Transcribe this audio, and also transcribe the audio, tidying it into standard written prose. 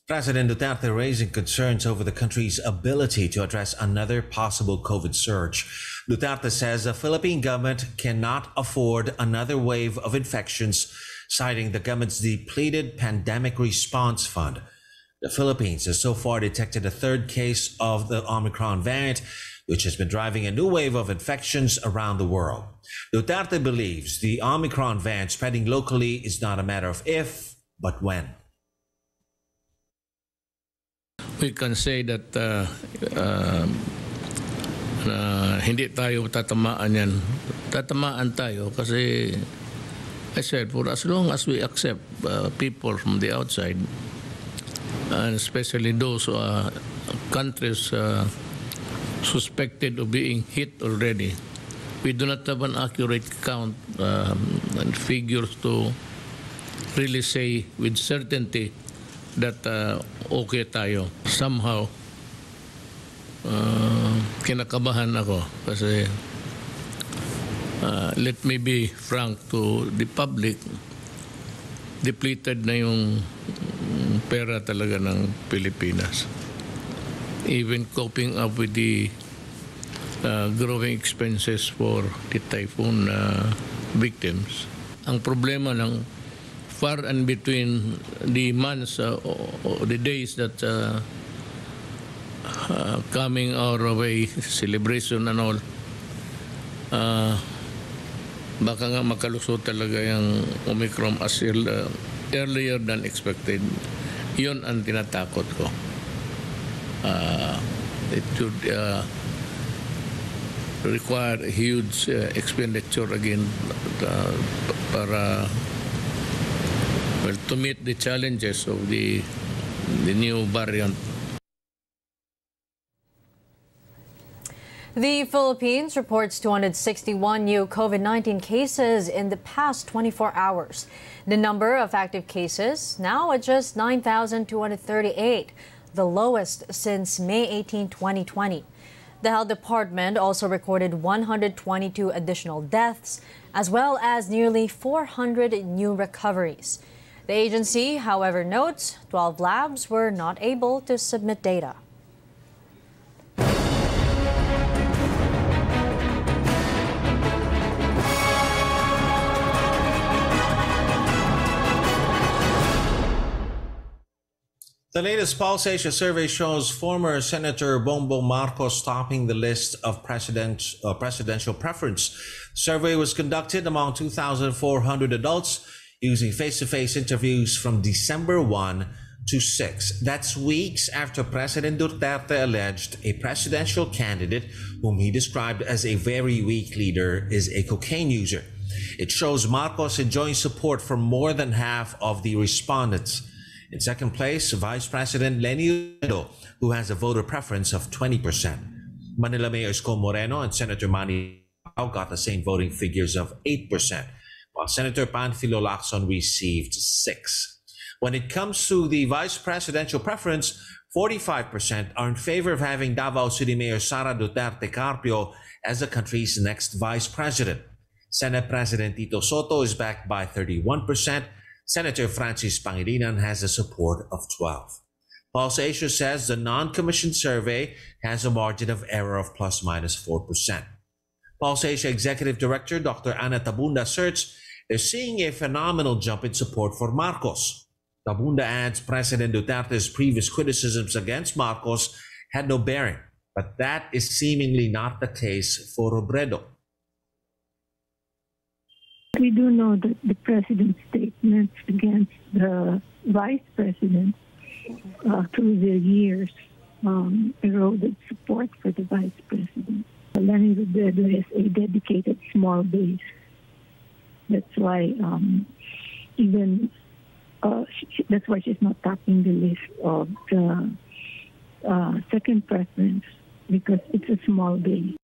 President Duterte raising concerns over the country's ability to address another possible COVID surge. Duterte says the Philippine government cannot afford another wave of infections, citing the government's depleted pandemic response fund. The Philippines has so far detected a third case of the Omicron variant, which has been driving a new wave of infections around the world. Duterte believes the Omicron variant spreading locally is not a matter of if, but when. We can say that hindi tayo tatamaan yan. Tatamaan tayo kasi, I said, for as long as we accept people from the outside, and especially those countries suspected of being hit already, we do not have an accurate count and figures to really say with certainty that okay tayo. Somehow, kinakabahan ako kasi let me be frank to the public, depleted na yung pera talaga ng Pilipinas. Even coping up with the growing expenses for the typhoon victims. Ang problema ng far and between the months or the days that coming our way, celebration and all, baka nga makalusot talaga yung Omicron as earlier than expected. Yun ang tinatakot ko. It should require a huge expenditure again para to meet the challenges of the new variant. The Philippines reports 261 new COVID-19 cases in the past 24 hours. The number of active cases now at just 9,238, the lowest since May 18, 2020. The Health Department also recorded 122 additional deaths, as well as nearly 400 new recoveries. The agency, however, notes 12 labs were not able to submit data. The latest Pulse Asia survey shows former Senator Bongbong Marcos topping the list of presidential preference. The survey was conducted among 2,400 adults using face-to-face interviews from December 1 to 6. That's weeks after President Duterte alleged a presidential candidate, whom he described as a very weak leader, is a cocaine user. It shows Marcos enjoying support from more than half of the respondents. In second place, Vice President Leni Robredo, who has a voter preference of 20%. Manila Mayor Isko Moreno and Senator Manny Pacquiao got the same voting figures of 8%, while Senator Panfilo Lacson received 6%. When it comes to the vice presidential preference, 45% are in favor of having Davao City Mayor Sara Duterte Carpio as the country's next vice president. Senate President Tito Soto is backed by 31%. Senator Francis Pangilinan has the support of 12%. Pulse Asia says the non-commissioned survey has a margin of error of ±4%. Pulse Asia Executive Director Dr. Ana Tabunda asserts they're seeing a phenomenal jump in support for Marcos. Tabunda adds President Duterte's previous criticisms against Marcos had no bearing, but that is seemingly not the case for Robredo. We do know that the president's statements against the vice president through the years eroded support for the vice president. Leni Robredo is a dedicated small base. That's why that's why she's not topping the list of the second preference, because it's a small base.